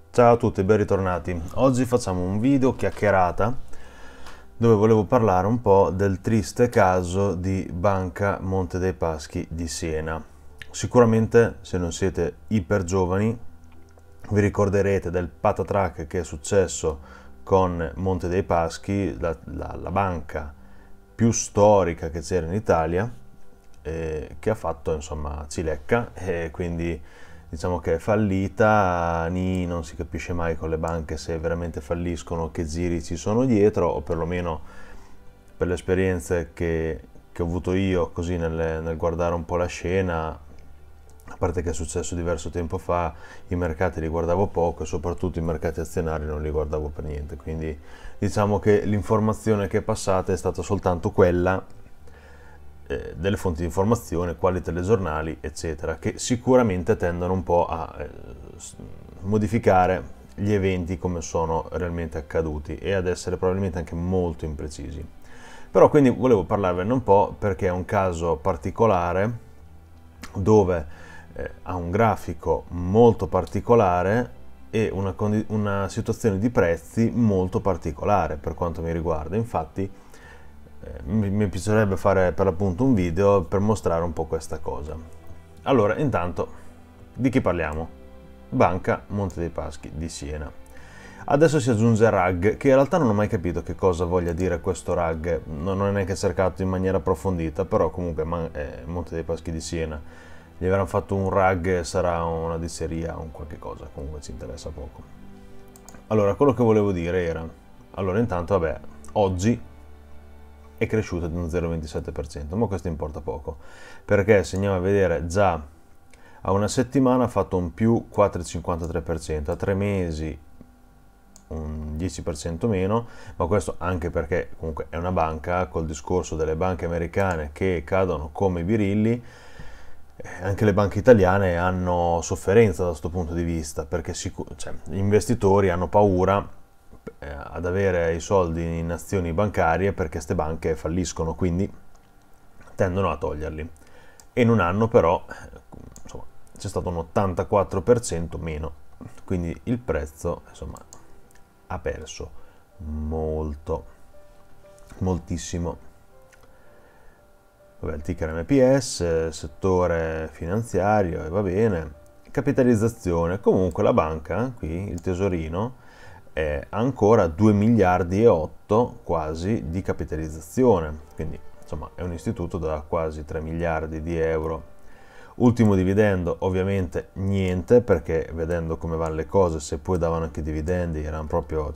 Ciao a tutti, ben ritornati. Oggi facciamo un video chiacchierata dove volevo parlare un po' del triste caso di Banca Monte dei Paschi di Siena. Sicuramente, se non siete iper giovani, vi ricorderete del patatrack che è successo con Monte dei Paschi, la banca più storica che c'era in Italia, che ha fatto insomma cilecca, e quindi diciamo che è fallita. Non si capisce mai con le banche se veramente falliscono, che giri ci sono dietro, o perlomeno per le esperienze che ho avuto io così nel guardare un po' la scena. A parte che è successo diverso tempo fa, i mercati li guardavo poco e soprattutto i mercati azionari non li guardavo per niente, quindi diciamo che l'informazione che è passata è stata soltanto quella delle fonti di informazione, quali telegiornali, eccetera, che sicuramente tendono un po' a modificare gli eventi come sono realmente accaduti e ad essere probabilmente anche molto imprecisi. Però quindi volevo parlarvene un po' perché è un caso particolare dove ha un grafico molto particolare e una situazione di prezzi molto particolare per quanto mi riguarda. Infatti mi piacerebbe fare per l'appunto un video per mostrare un po' questa cosa. Allora, intanto, di chi parliamo? Banca Monte dei Paschi di Siena. Adesso si aggiunge RAG, che in realtà non ho mai capito che cosa voglia dire questo RAG, non ho neanche cercato in maniera approfondita, però comunque Monte dei Paschi di Siena. Gli avranno fatto un RAG, sarà una disseria o un qualche cosa, comunque ci interessa poco. Allora, quello che volevo dire era, allora intanto, vabbè, oggi è cresciuto di un 0,27%, ma questo importa poco, perché se andiamo a vedere già a una settimana ha fatto un più 4,53%, a 3 mesi un 10% meno, ma questo anche perché comunque è una banca, col discorso delle banche americane che cadono come birilli. Anche le banche italiane hanno sofferenza da questo punto di vista, perché gli investitori hanno paura ad avere i soldi in azioni bancarie perché queste banche falliscono, quindi tendono a toglierli. E in un anno però insomma, c'è stato un 84% meno, quindi il prezzo insomma, ha perso molto, moltissimo. Vabbè, il ticker MPS, settore finanziario, e va bene. Capitalizzazione, comunque la banca, qui il tesorino, è ancora 2 miliardi e 8 quasi di capitalizzazione, quindi insomma è un istituto da quasi 3 miliardi di euro. Ultimo dividendo ovviamente niente, perché vedendo come vanno le cose, se poi davano anche dividendi erano proprio,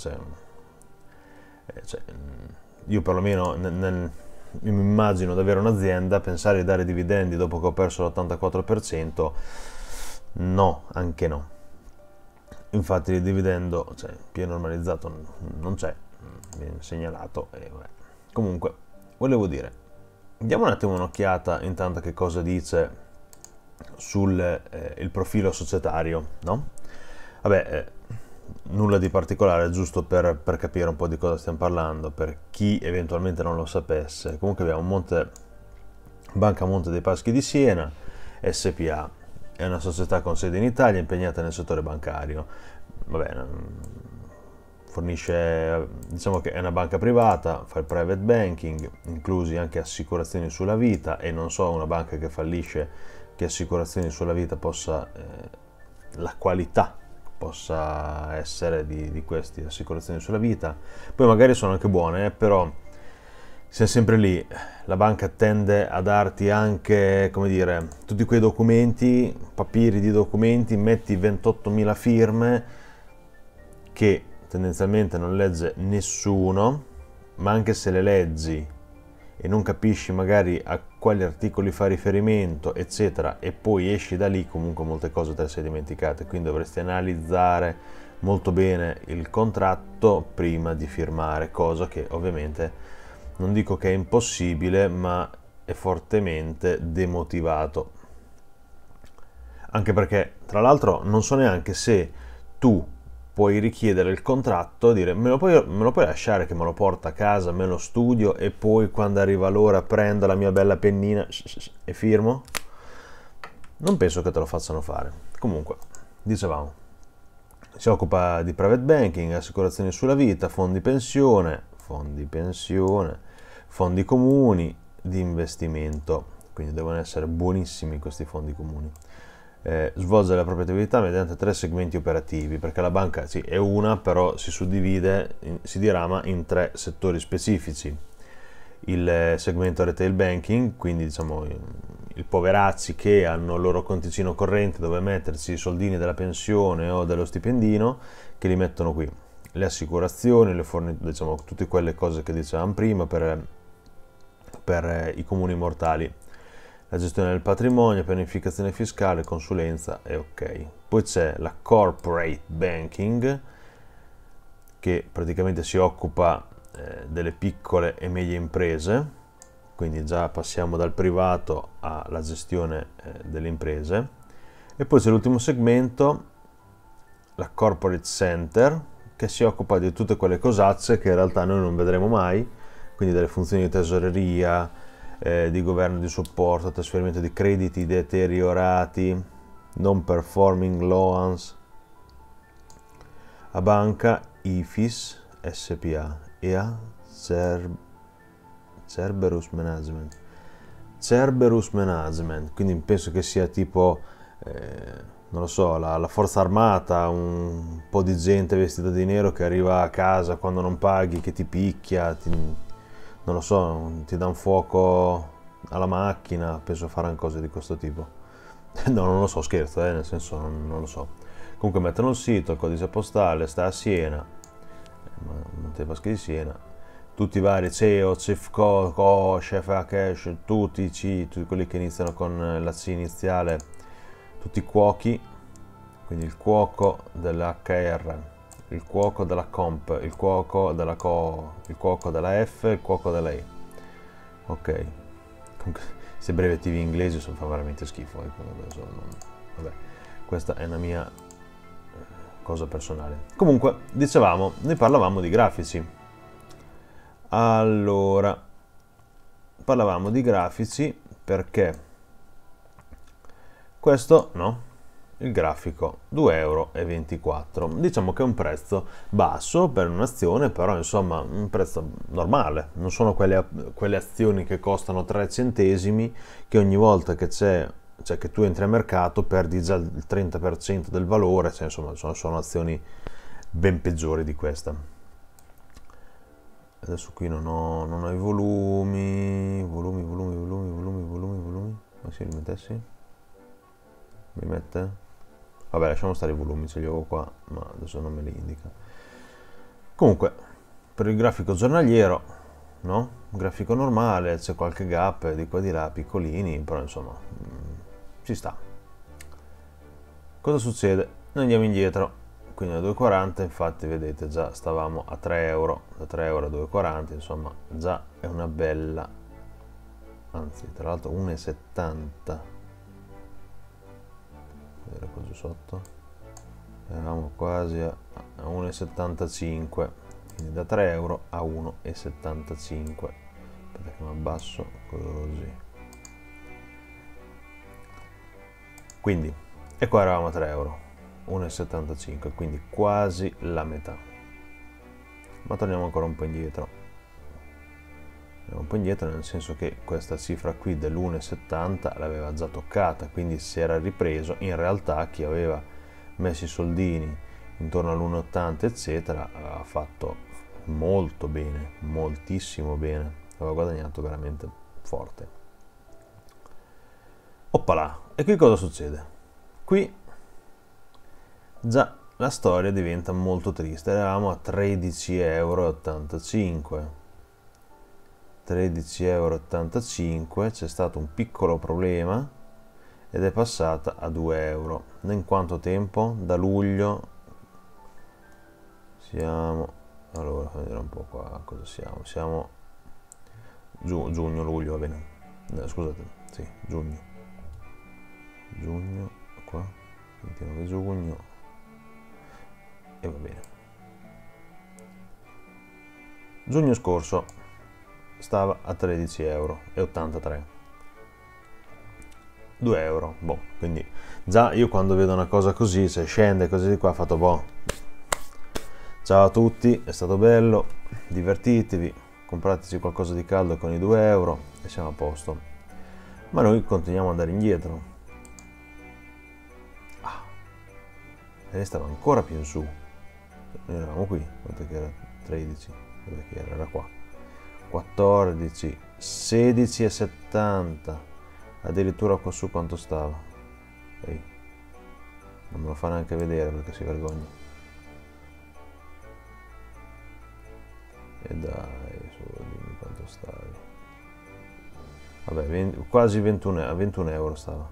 io perlomeno mi immagino di avere un'azienda, pensare di dare dividendi dopo che ho perso l'84%, no, anche no. Infatti il dividendo più normalizzato non c'è, viene segnalato e vabbè. Comunque, volevo dire, diamo un attimo un'occhiata intanto a che cosa dice sul il profilo societario, no? Vabbè, nulla di particolare, giusto per capire un po' di cosa stiamo parlando, per chi eventualmente non lo sapesse. Comunque abbiamo Banca Monte dei Paschi di Siena, SPA, è una società con sede in Italia impegnata nel settore bancario. Vabbè, fornisce, diciamo che è una banca privata, fa il private banking, inclusi anche assicurazioni sulla vita, e non so una banca che fallisce che assicurazioni sulla vita possa, la qualità possa essere di queste assicurazioni sulla vita. Poi magari sono anche buone, però siamo sempre lì, la banca tende a darti anche, come dire, tutti quei documenti, papiri di documenti, metti 28.000 firme che tendenzialmente non legge nessuno, ma anche se le leggi e non capisci magari a quali articoli fa riferimento, eccetera, e poi esci da lì, comunque molte cose te le sei dimenticate, quindi dovresti analizzare molto bene il contratto prima di firmare, cosa che ovviamente non dico che è impossibile, ma è fortemente demotivato. Anche perché, tra l'altro, non so neanche se tu puoi richiedere il contratto e dire me lo puoi lasciare che me lo porta a casa, me lo studio e poi quando arriva l'ora prendo la mia bella pennina e firmo? Non penso che te lo facciano fare. Comunque, dicevamo, si occupa di private banking, assicurazioni sulla vita, fondi pensione, fondi comuni, di investimento, quindi devono essere buonissimi questi fondi comuni. Svolge la propria attività mediante 3 segmenti operativi, perché la banca sì, è una, però si suddivide, si dirama in 3 settori specifici. Il segmento retail banking, quindi diciamo i poveracci che hanno il loro conticino corrente dove mettersi i soldini della pensione o dello stipendino, che li mettono qui. Le assicurazioni, diciamo tutte quelle cose che dicevamo prima per i comuni mortali. La gestione del patrimonio, pianificazione fiscale, consulenza e ok. Poi c'è la corporate banking, che praticamente si occupa delle piccole e medie imprese, quindi già passiamo dal privato alla gestione delle imprese. E poi c'è l'ultimo segmento, la corporate center, che si occupa di tutte quelle cosazze che in realtà noi non vedremo mai, quindi delle funzioni di tesoreria, di governo di supporto, trasferimento di crediti deteriorati, non performing loans, a banca, IFIS, SPA, EA, Cerberus Management. Cerberus Management, quindi penso che sia tipo, non lo so, la forza armata, un po' di gente vestita di nero che arriva a casa quando non paghi, che ti picchia, non lo so, ti dà un fuoco alla macchina, penso faranno cose di questo tipo. No, non lo so, scherzo, nel senso non lo so. Comunque mettono il sito, il codice postale, sta a Siena, Montepaschi di Siena, tutti i vari CEO, CFCO, Chef Cash, tutti quelli che iniziano con la C iniziale, tutti i cuochi, quindi il cuoco dell'HR, il cuoco della Comp, il cuoco della Co, il cuoco della F, il cuoco della E. Ok. Comunque, questi brevettivi inglesi fa veramente schifo. Vabbè, questa è una mia cosa personale. Comunque, dicevamo, noi parlavamo di grafici. Allora, parlavamo di grafici perché questo, no? Il grafico 2,24 euro. Diciamo che è un prezzo basso per un'azione, però insomma un prezzo normale. Non sono quelle azioni che costano 3 centesimi, che ogni volta che c'è, cioè che tu entri a mercato perdi già il 30% del valore, cioè, insomma sono azioni ben peggiori di questa. Adesso qui non ho i volumi. Ma se li mettessi? Mi mette? Vabbè, lasciamo stare i volumi, ce li ho qua, ma adesso non me li indica. Comunque, per il grafico giornaliero, no? Un grafico normale, c'è qualche gap di qua e di là, piccolini, però insomma, ci sta. Cosa succede? Noi andiamo indietro, quindi a 2,40, infatti vedete già stavamo a 3 euro, da 3 euro a 2,40, insomma già è una bella, anzi tra l'altro 1,70. Vedere qua sotto, eravamo quasi a 1,75, quindi da 3 euro a 1,75. Aspetta che mi abbasso così, quindi e qua eravamo a 3 euro, 1,75, quindi quasi la metà. Ma torniamo ancora un po' indietro, nel senso che questa cifra qui dell'1,70 l'aveva già toccata, quindi si era ripreso. In realtà chi aveva messo i soldini intorno all'1,80 eccetera aveva fatto molto bene, moltissimo bene, aveva guadagnato veramente forte. Oppala, e qui cosa succede? Qui già la storia diventa molto triste, eravamo a 13,85 euro. 13,85 euro, c'è stato un piccolo problema ed è passata a 2 euro. In quanto tempo? Da luglio siamo, allora vedere un po' qua cosa siamo giugno, luglio, va bene, scusate, sì, giugno, qua 29 giugno e va bene. Giugno scorso stava a 13,83 euro. 2 euro, boh, quindi già io quando vedo una cosa così, se scende così di qua, ho fatto boh, ciao a tutti, è stato bello, divertitevi, comprateci qualcosa di caldo con i 2 euro e siamo a posto. Ma noi continuiamo ad andare indietro. E lei stava ancora più in su. Noi eravamo qui, quanto che era? 13, dove che era? Era qua. 14, 16,70. Addirittura qua su quanto stava. Ehi, non me lo fa neanche vedere perché si vergogna. E dai, su, dimmi quanto stavi. Vabbè, quasi 21, 21 euro stava.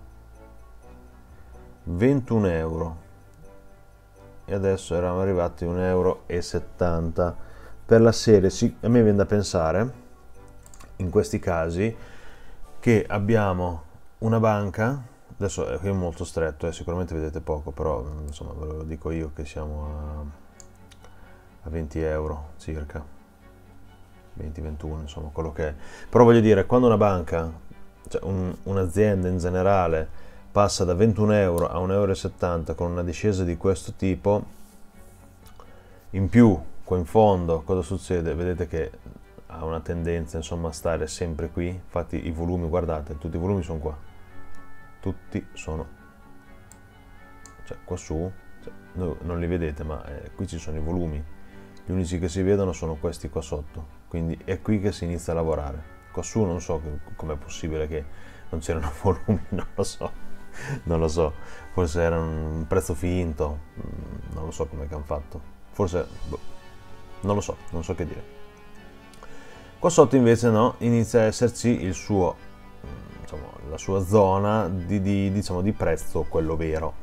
21 euro. E adesso eravamo arrivati a 1,70 euro. Per la serie, sì, a me viene da pensare, in questi casi, che abbiamo una banca, adesso è molto stretto, sicuramente vedete poco, però insomma ve lo dico io che siamo a 20 euro circa, 20-21, insomma quello che è. Però voglio dire, quando una banca, cioè un'azienda in generale, passa da 21 euro a 1,70 euro con una discesa di questo tipo, in più qua in fondo cosa succede? Vedete che ha una tendenza insomma a stare sempre qui, infatti i volumi, guardate, tutti i volumi sono qua, tutti sono, cioè qua su, cioè, non li vedete ma qui ci sono i volumi, gli unici che si vedono sono questi qua sotto, quindi è qui che si inizia a lavorare. Qua su non so com'è possibile che non c'erano volumi, non lo so, forse era un prezzo finto, non lo so come che hanno fatto, forse, boh, non lo so, non so che dire. Qua sotto invece no, inizia a esserci il suo, diciamo, la sua zona diciamo, di prezzo, quello vero.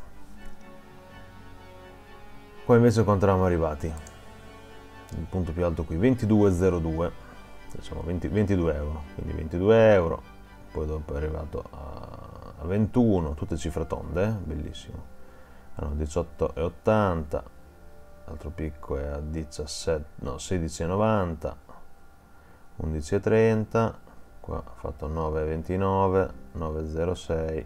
Qua invece quanto eravamo arrivati? Il punto più alto qui, 22,02, diciamo 22 euro, quindi 22 euro, poi dopo è arrivato a 21, tutte cifre tonde, bellissimo. Allora, 18,80, l'altro picco è a 17, no, 16,90, 11,30, qua ha fatto 9,29, 9,06,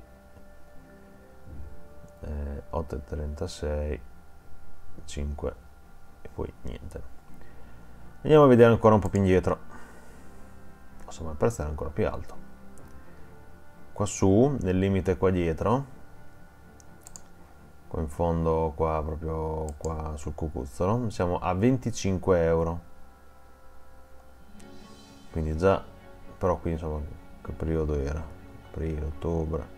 8,36, 5 e poi niente. Andiamo a vedere ancora un po' più indietro. Insomma, il prezzo era ancora più alto. Qua su, nel limite qua dietro, qua in fondo, qua proprio qua sul cucuzzolo, siamo a 25 euro. Quindi già, però qui insomma, che periodo era? Aprile, ottobre.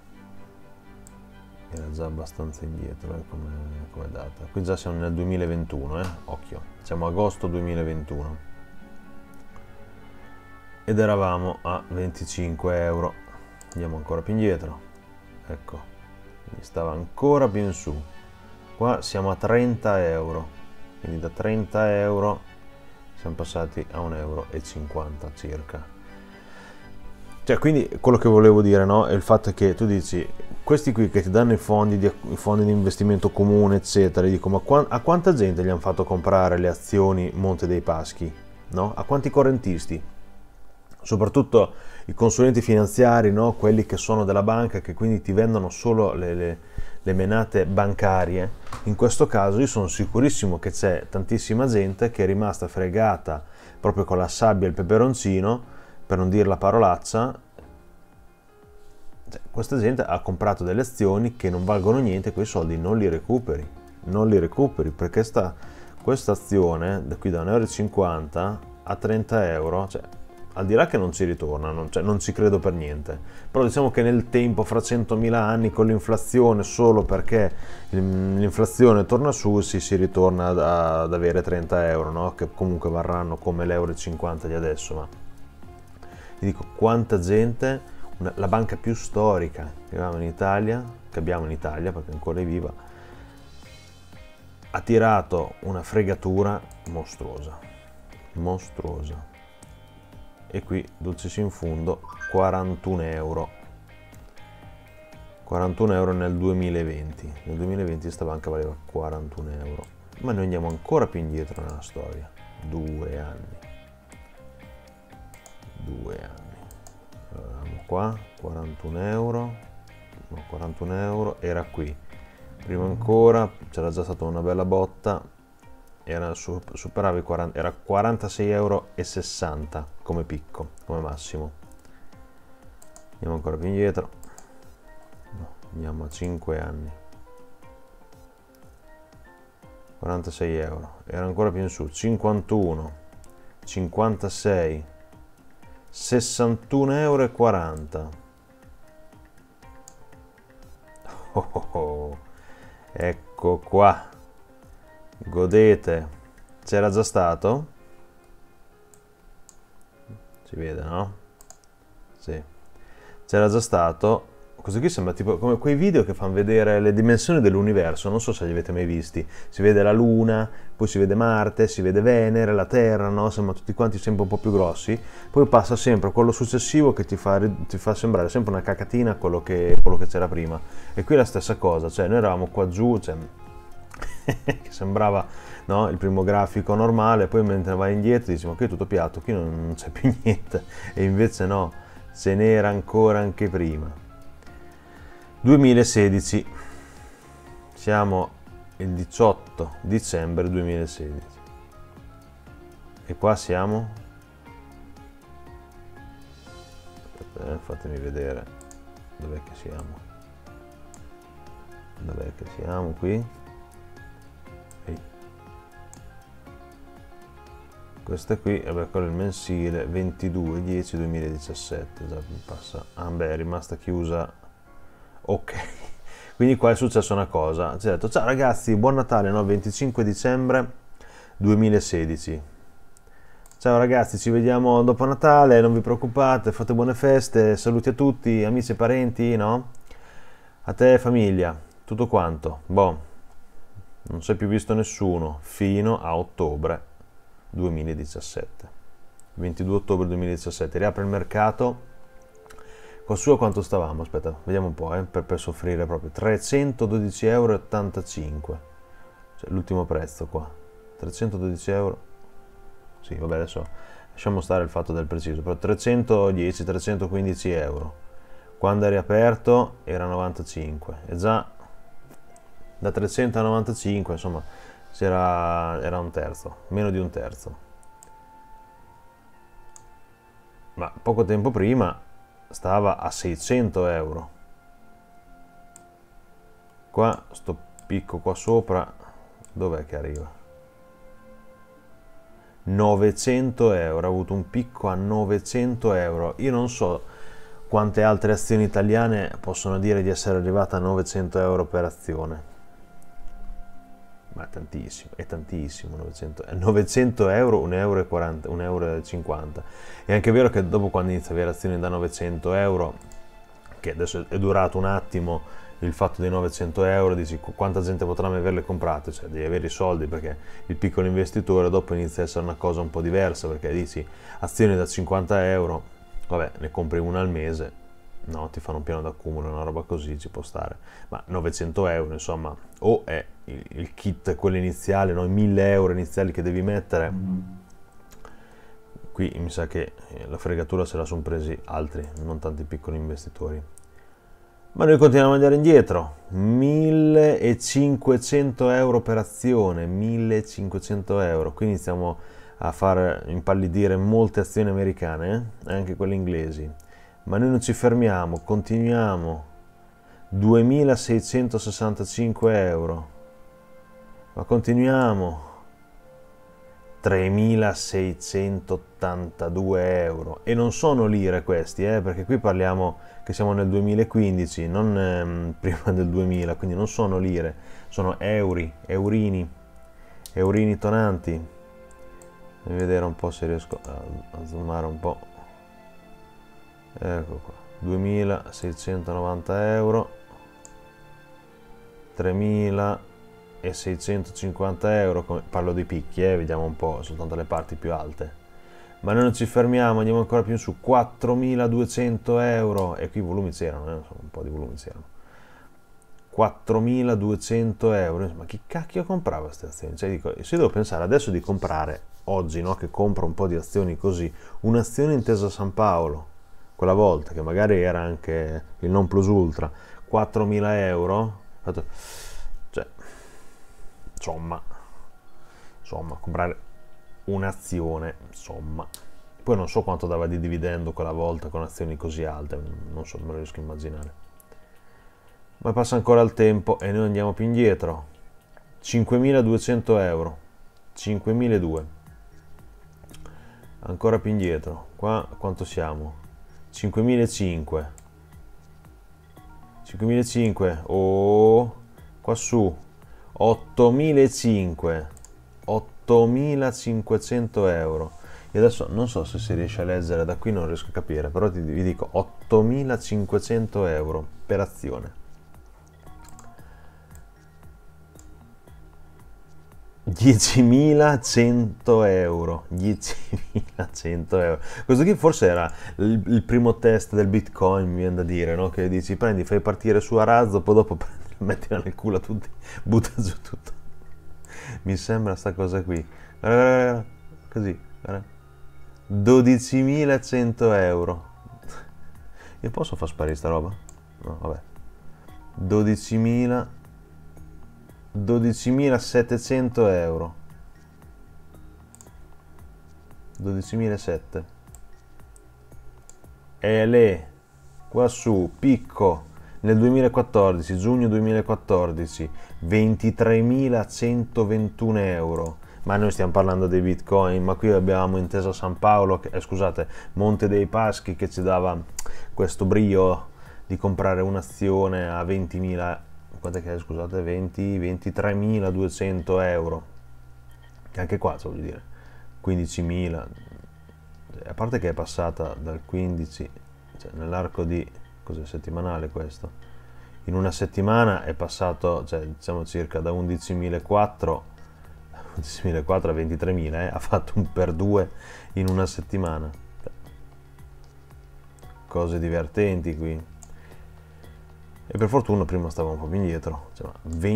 Era già abbastanza indietro come data. Qui già siamo nel 2021, occhio, siamo agosto 2021 ed eravamo a 25 euro. Andiamo ancora più indietro, ecco, quindi stava ancora più in su. Qua siamo a 30 euro, quindi da 30 euro siamo passati a 1,50 euro circa. Cioè, quindi quello che volevo dire, no, è il fatto che tu dici, questi qui che ti danno i fondi di investimento comune, eccetera, dico, ma a quanta gente gli hanno fatto comprare le azioni Monte dei Paschi? No? A quanti correntisti? Soprattutto i consulenti finanziari, no? Quelli che sono della banca, che quindi ti vendono solo le menate bancarie. In questo caso io sono sicurissimo che c'è tantissima gente che è rimasta fregata proprio con la sabbia e il peperoncino, per non dire la parolaccia. Cioè, questa gente ha comprato delle azioni che non valgono niente, quei soldi non li recuperi, perché questa azione da qui da 1,50 euro a 30 euro, cioè, al di là che non ci ritorna, non ci credo per niente, però diciamo che nel tempo, fra 100.000 anni, con l'inflazione, solo perché l'inflazione torna su, si ritorna ad avere 30 euro, no? Che comunque varranno come l'1,50 di adesso. Ma ti dico, quanta gente, la banca più storica che abbiamo in Italia, perché ancora è viva, ha tirato una fregatura mostruosa. E qui, dulcis in fundo, 41 euro. 41 euro nel 2020. Nel 2020 questa banca valeva 41 euro. Ma noi andiamo ancora più indietro nella storia. 2 anni. Allora, andiamo qua, 41 euro. no, 41 euro, era qui. Prima ancora c'era già stata una bella botta, superava i 40, era 46,60 euro come picco, come massimo. Andiamo ancora più indietro, no, andiamo a 5 anni. 46 euro, era ancora più in su, 51, 56, 61,40 euro. Ecco qua, godete. C'era già stato? Si vede, no? Sì, c'era già stato. Questo qui sembra tipo come quei video che fanno vedere le dimensioni dell'universo, non so se li avete mai visti. Si vede la Luna, poi si vede Marte, si vede Venere, la Terra, no? Sembrano tutti quanti sempre un po' più grossi. Poi passa sempre quello successivo che ti fa sembrare sempre una cacatina quello che c'era prima. E qui è la stessa cosa, cioè noi eravamo qua giù, cioè, che sembrava, no, il primo grafico normale, poi mentre vai indietro dici ma qui è tutto piatto, qui non c'è più niente. E invece no, ce n'era ancora anche prima. 2016, siamo il 18 dicembre 2016 e qua siamo, fatemi vedere dov'è che siamo qui. Ehi. Questa qui, vabbè, quello è il mensile 22/10/2017, già passa, beh, è rimasta chiusa. Ok, quindi qua è successa una cosa, ci ha detto ciao ragazzi, buon Natale, no? 25 dicembre 2016. Ciao ragazzi, ci vediamo dopo Natale, non vi preoccupate, fate buone feste, saluti a tutti, amici e parenti, no? A te famiglia, tutto quanto. Boh, non si è più visto nessuno fino a ottobre 2017. 22 ottobre 2017, riapre il mercato. Qua su a quanto stavamo? Aspetta, vediamo un po', per soffrire proprio. 312,85 euro. Cioè, l'ultimo prezzo qua. 312 euro. Sì, vabbè, adesso lasciamo stare il fatto del preciso, però 310-315 euro. Quando è riaperto era 95. E già da 300 a 95, insomma, era un terzo, meno di un terzo. Ma poco tempo prima stava a 600 euro. Qua sto picco qua sopra dov'è che arriva? 900 euro, ha avuto un picco a 900 euro. Io non so quante altre azioni italiane possono dire di essere arrivata a 900 euro per azione, ma è tantissimo 900 euro, 1,40 euro, 1,50 euro. È anche vero che dopo, quando inizia a avere azioni da 900 euro, che adesso è durato un attimo il fatto dei 900 euro, dici quanta gente potrà mai averle comprate, cioè devi avere i soldi, perché il piccolo investitore dopo inizia a essere una cosa un po' diversa, perché dici azioni da 50 euro, vabbè, ne compri una al mese, no, ti fanno un piano d'accumulo, una roba così ci può stare, ma 900 euro, insomma, o è il kit, quello iniziale, no, i 1000 euro iniziali che devi mettere. Qui mi sa che la fregatura se la sono presi altri, non tanti piccoli investitori. Ma noi continuiamo ad andare indietro. 1500 euro per azione, 1500 euro. Qui iniziamo a far impallidire molte azioni americane, anche quelle inglesi. Ma noi non ci fermiamo, continuiamo. 2665 euro. Ma continuiamo. 3682 euro. E non sono lire questi, perché qui parliamo che siamo nel 2015, non prima del 2000, quindi non sono lire, sono eurini tonanti. Devi vedere un po' se riesco a zoomare un po'. Ecco qua, 2690 euro, 3650 euro, parlo dei picchi, vediamo un po', soltanto le parti più alte. Ma noi non ci fermiamo, andiamo ancora più in su, 4200 euro, e qui i volumi c'erano, un po' di volumi c'erano. 4200 euro, ma chi cacchio comprava queste azioni? Cioè dico, se io devo pensare adesso di comprare, oggi, no, che compro un po' di azioni così, un'azione Intesa San Paolo, quella volta, che magari era anche il non plus ultra, 4.000 euro, cioè, insomma, comprare un'azione, insomma. Poi non so quanto dava di dividendo quella volta con azioni così alte, non so, non me lo riesco a immaginare. Ma passa ancora il tempo e noi andiamo più indietro. 5.200 euro, 5.200, ancora più indietro. Qua quanto siamo? 5.500, 5.500, oh, qua su 8.500, 8.500 euro. Io adesso non so se si riesce a leggere da qui, non riesco a capire, però vi dico 8.500 euro per azione. 10.100 euro, 10.100 euro. Questo qui forse era il primo test del Bitcoin, mi viene da dire, no? Che dici, prendi, fai partire su a razzo, poi dopo mettila nel culo a tutti, butta giù tutto. Mi sembra sta cosa qui. Così, 12.100 euro. Io posso far sparire sta roba? No, vabbè. 12.700 euro, 12.700, e lì qua su picco nel 2014, giugno 2014, 23.121 euro. Ma noi stiamo parlando dei bitcoin, ma qui abbiamo Intesa San Paolo, scusate, Monte dei Paschi, che ci dava questo brio di comprare un'azione a 20.000, quanto è che è, scusate, 23.200 euro, che anche qua, voglio dire, 15.000, a parte che è passata dal 15, cioè nell'arco di, cos'è, settimanale questo, in una settimana è passato, cioè diciamo circa da 11.400 a 23.000, ha fatto un per due in una settimana. Cose divertenti qui. E per fortuna prima stavo un po' più indietro, cioè,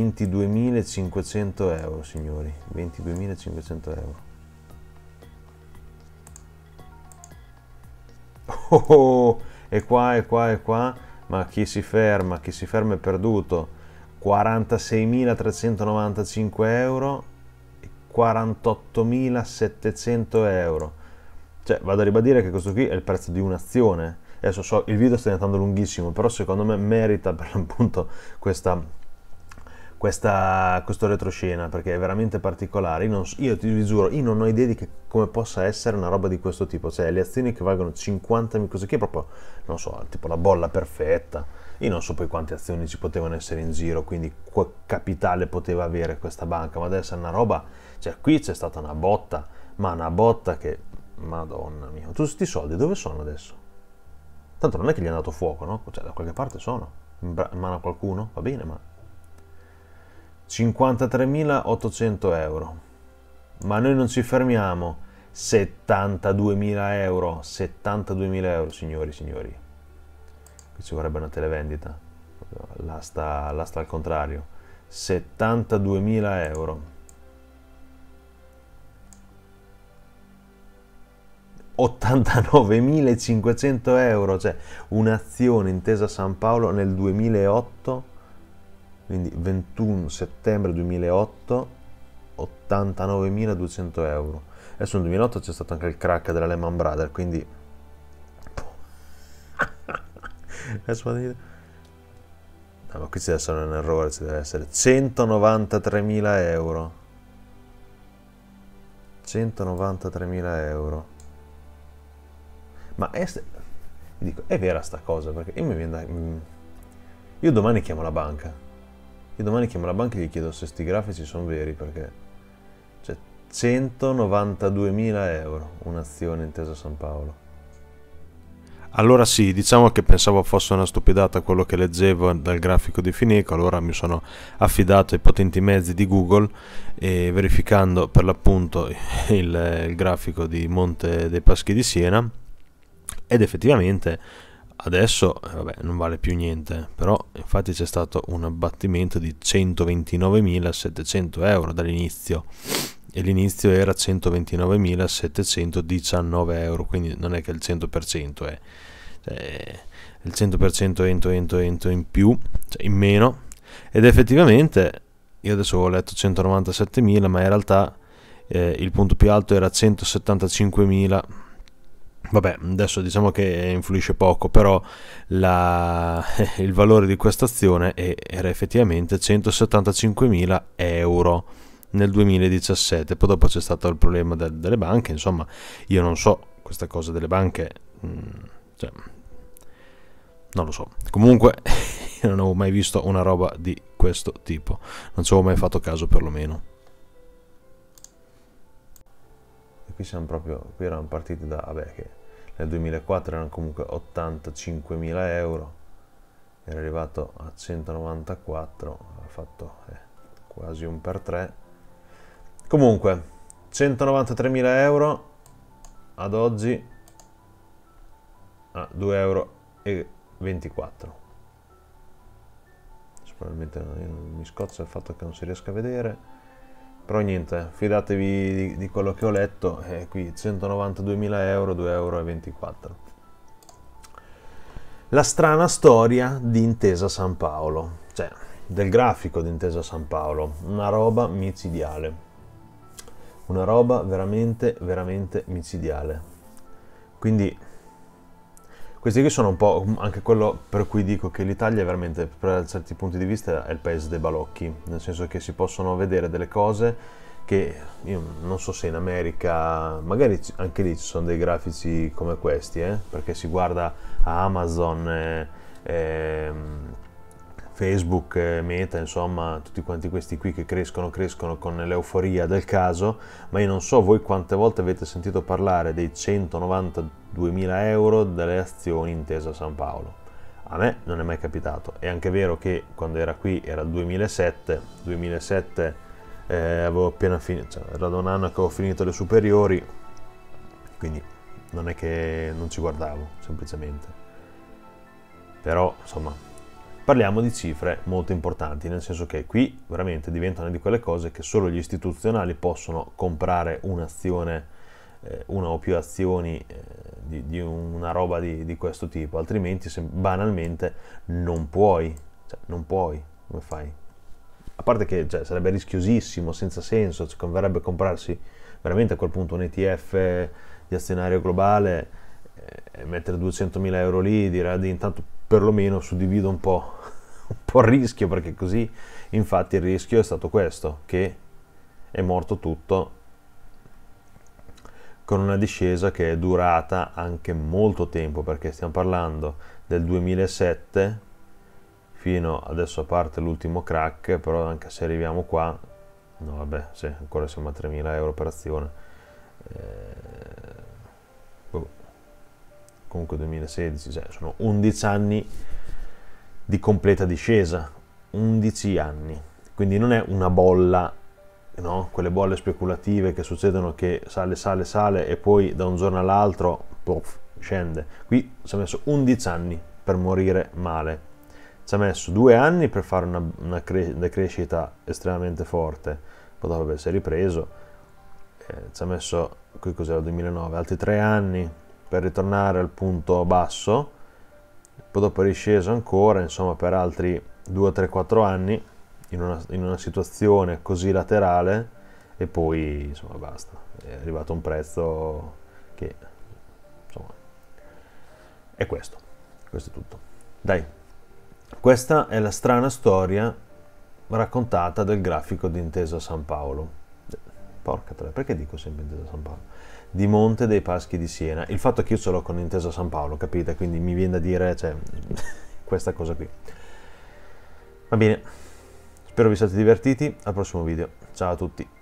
22.500 euro, signori, 22.500 euro. Oh, e qua, ma chi si ferma è perduto. 46.395 euro e 48.700 euro. Cioè, vado a ribadire che questo qui è il prezzo di un'azione. Adesso so, il video sta diventando lunghissimo, però secondo me merita per l'appunto questo retroscena, perché è veramente particolare. Io ti giuro, io non ho idea di come possa essere una roba di questo tipo, cioè le azioni che valgono 50.000, così che è proprio, non so, tipo la bolla perfetta. Io non so poi quante azioni ci potevano essere in giro, quindi quale capitale poteva avere questa banca, ma deve essere una roba, cioè qui c'è stata una botta, ma una botta che, madonna mia, tutti questi soldi dove sono adesso? Tanto non è che gli è andato fuoco, no? Cioè da qualche parte sono, in mano a qualcuno, va bene, ma 53.800 euro. Ma noi non ci fermiamo. 72.000 euro, 72.000 euro, signori. Qui ci vorrebbe una televendita. L'asta al contrario. 72.000 euro. 89.500 euro, cioè un'azione Intesa San Paolo nel 2008, quindi 21 settembre 2008, 89.200 euro. Adesso nel 2008 c'è stato anche il crack della Lehman Brothers, quindi adesso no, ma qui ci deve essere un errore, ci deve essere 193.000 euro. 193.000 euro. Ma dico, è vera sta cosa, perché io domani chiamo la banca. Io domani chiamo la banca e gli chiedo se sti grafici sono veri, perché cioè 192.000 euro un'azione Intesa San Paolo. Allora sì, diciamo che pensavo fosse una stupidata quello che leggevo dal grafico di Fineco, allora mi sono affidato ai potenti mezzi di Google e verificando per l'appunto il grafico di Monte dei Paschi di Siena, ed effettivamente adesso vabbè, non vale più niente, però infatti c'è stato un abbattimento di 129.700 euro dall'inizio, e l'inizio era 129.719 euro, quindi non è che il 100% è, il 100% ento in più, cioè in meno, ed effettivamente io adesso ho letto 197.000, ma in realtà il punto più alto era 175.000. Vabbè, adesso diciamo che influisce poco, però il valore di questa azione era effettivamente 175.000 euro nel 2017. Poi dopo c'è stato il problema delle banche, insomma, io non so questa cosa delle banche, cioè, non lo so. Comunque io non avevo mai visto una roba di questo tipo, non ci avevo mai fatto caso perlomeno. E qui siamo proprio, qui erano partiti da, vabbè, che nel 2004 erano comunque 85.000 euro, era arrivato a 194, ha fatto quasi un per 3. Comunque 193.000 euro ad oggi a 2,24 euro. Probabilmente mi scoccia il fatto che non si riesca a vedere, però niente, fidatevi di quello che ho letto, qui 192.000 euro, 2,24 euro. La strana storia di Intesa San Paolo, cioè del grafico di Intesa San Paolo, una roba micidiale, una roba veramente veramente micidiale. Quindi questi qui sono un po' anche quello per cui dico che l'Italia è veramente, per certi punti di vista, è il paese dei balocchi, nel senso che si possono vedere delle cose che io non so se in America, magari anche lì ci sono dei grafici come questi, perché si guarda a Amazon, Facebook, Meta, insomma, tutti quanti questi qui che crescono con l'euforia del caso, ma io non so voi quante volte avete sentito parlare dei 192.000 euro delle azioni Intesa San Paolo. A me non è mai capitato. È anche vero che quando era qui era il 2007 avevo appena finito, cioè, era da un anno che avevo finito le superiori, quindi non è che non ci guardavo, semplicemente. Però, insomma, parliamo di cifre molto importanti, nel senso che qui veramente diventano di quelle cose che solo gli istituzionali possono comprare un'azione, una o più azioni di una roba di questo tipo, altrimenti banalmente non puoi, cioè, non puoi, come fai? A parte che sarebbe rischiosissimo, senza senso, converrebbe comprarsi veramente a quel punto un ETF di azionario globale, mettere 200.000 euro lì e dire intanto perlomeno suddivido un po' il rischio, perché così infatti il rischio è stato questo, che è morto tutto con una discesa che è durata anche molto tempo, perché stiamo parlando del 2007 fino adesso, a parte l'ultimo crack, però anche se arriviamo qua, no vabbè, sì, ancora siamo a 3.000 euro per azione, comunque 2016, cioè sono 11 anni di completa discesa, 11 anni, quindi non è una bolla, no? Quelle bolle speculative che succedono che sale e poi da un giorno all'altro scende. Qui ci ha messo 11 anni per morire male, ci ha messo 2 anni per fare una crescita estremamente forte, poi dopo si è ripreso, ci ha messo, qui cos'era, 2009, altri 3 anni per ritornare al punto basso, poi dopo è risceso ancora, insomma, per altri 2, 3, 4 anni in una situazione così laterale, e poi insomma basta, è arrivato un prezzo che insomma è questo è tutto. Dai, questa è la strana storia raccontata del grafico di Intesa San Paolo. Porca troia, perché dico sempre Intesa San Paolo? Di Monte dei Paschi di Siena. Il fatto che io ce l'ho con Intesa San Paolo, capite? Quindi mi viene da dire, cioè, questa cosa qui. Va bene, spero vi siate divertiti, al prossimo video. Ciao a tutti.